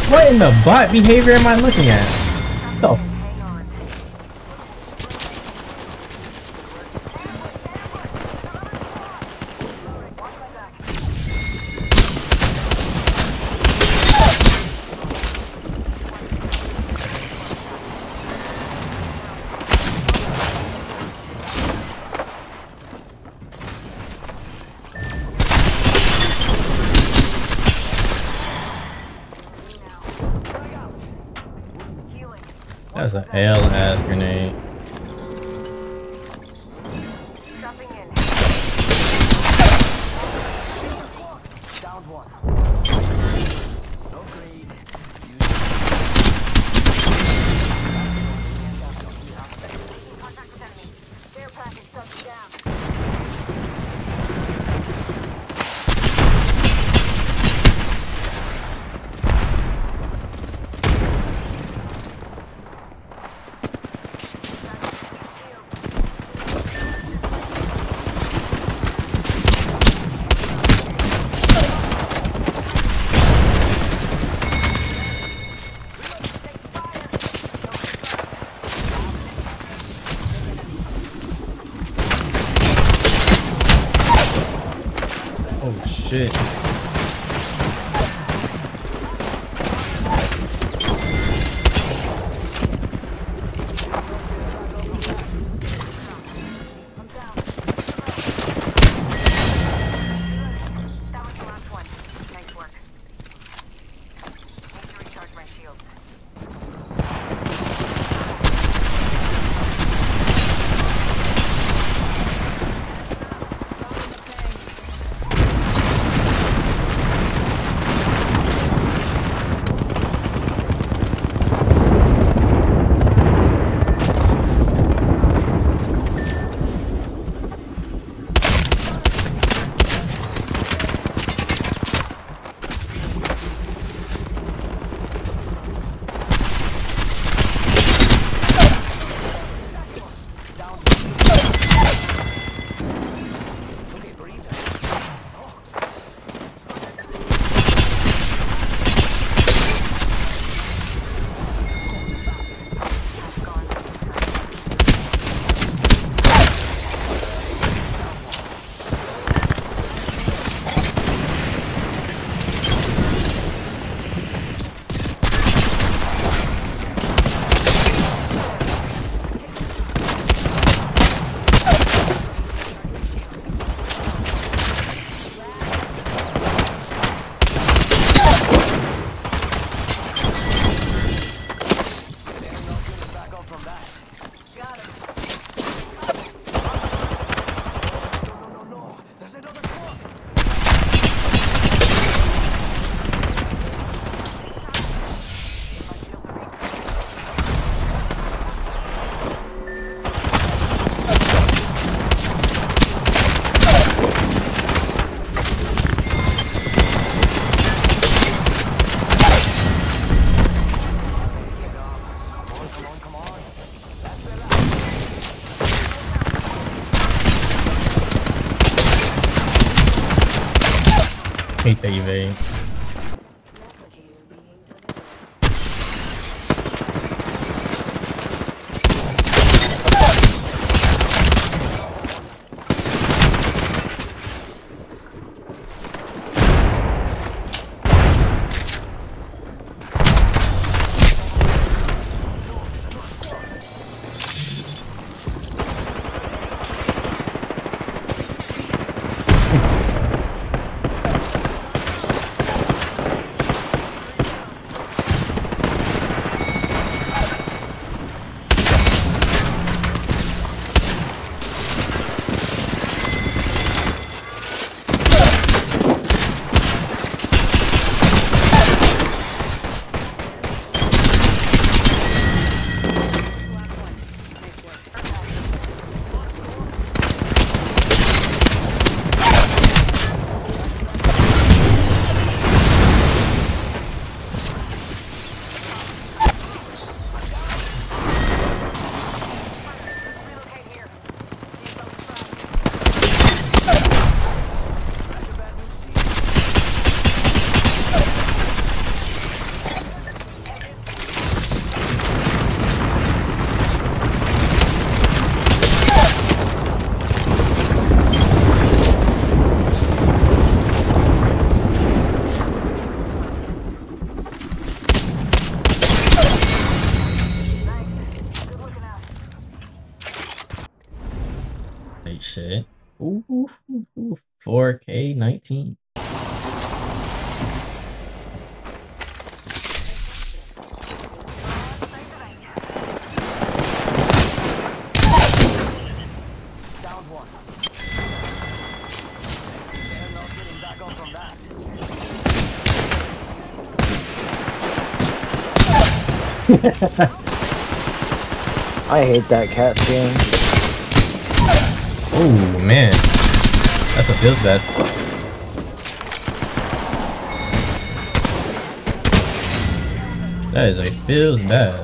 What in the butt behavior am I looking at? Oh. That's an L-ass grenade. Shit. Hate that evade. 4K19. I hate that cat skin. Oh man, that's what feels bad. That is a feels bad.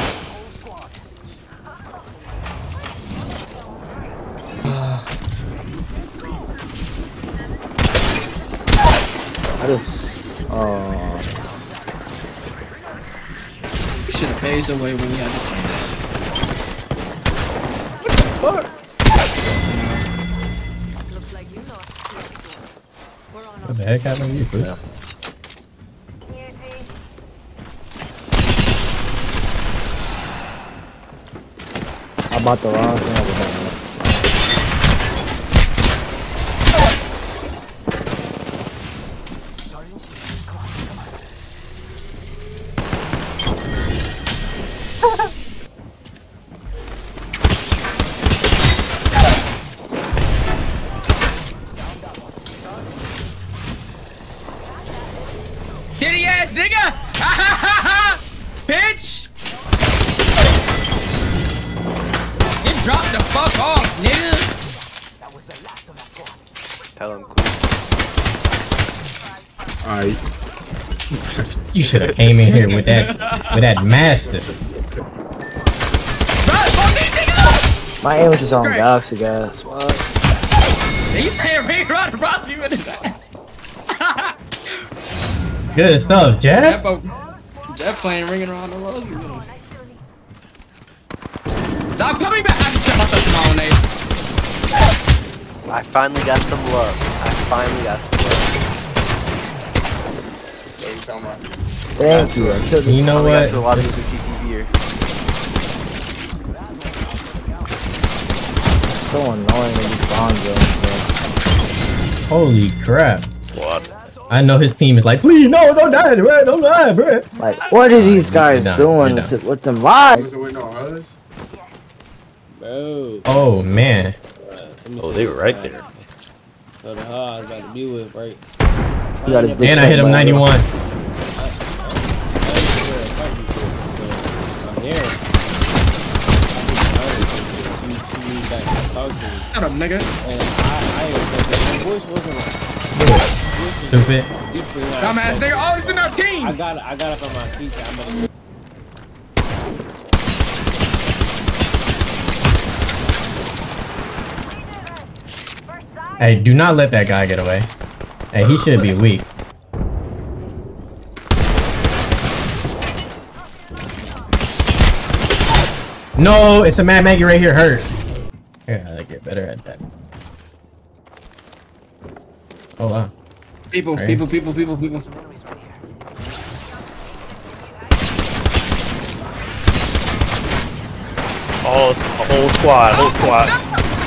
I just, You should have phased away when you had the chance. What? What the heck happened to you, fool? yeah. I bought the wrong thing over there. Kitty ass nigga! Bitch! Get dropped the fuck off, nigga! That was the last of that squad. Tell him cool. Alright. You should have came in here with that master. My aim was just on Galaxy gas. What? You can't be running across you with his ass. Good stuff, Jeff. Jeff playing ringing around the rosy. Stop coming back! I just set myself in my own name. I finally got some love. I finally got some love. Thank you. I killed You know what? A lot of people TTV here. It's so annoying when you bomb them. Holy crap. Squad. I know his team is like, please, no, don't die, bro, don't die, bro. Like, what are these guys doing with the vibe? Bro. Oh, man. Oh, they were right there. So the hell I was about to be with, right? You got his dick And I hit him sucked by 91. Shut up, nigga. And my voice wasn't like Stupid. Dumbass nigga. Oh, it's in our team. I got up on my feet. Hey, do not let that guy get away. Hey, he should be weak. No, it's a Mad Maggie right here, hurt. I gotta get better at that. Oh wow. People. Oh, it's a whole squad.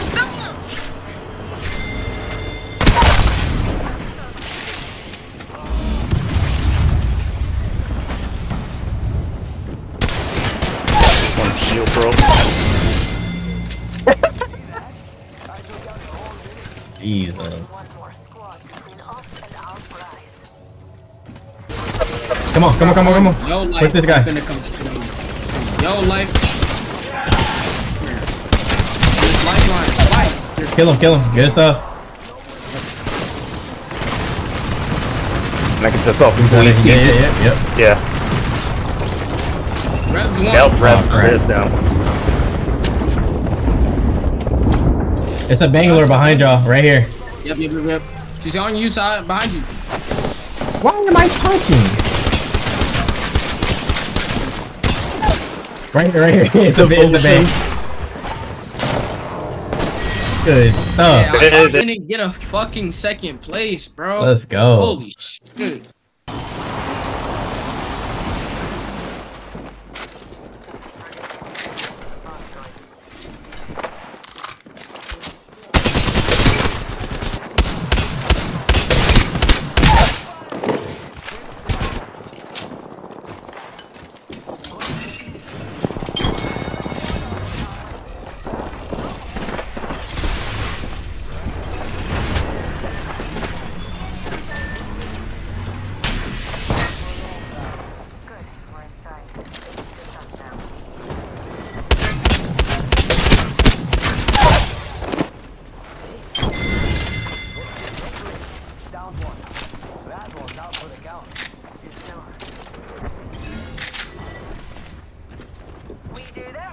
One shield broke. Jesus. Come on. Yo, life. Where's this guy? Yo, life. Lifeline. Life. Kill him. Good stuff. Can I get this off before he sees it? Yeah. Revs one. Yep, Revs down. It's a Bangalore behind y'all, right here. Yep. She's on you side, behind you. Why am I punching? Right here. It's the bank. Good stuff. Yeah, I didn't get a fucking second place, bro. Let's go. Holy shit. We do this.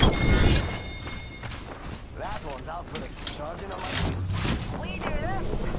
That one's out for the charging on my. We do this.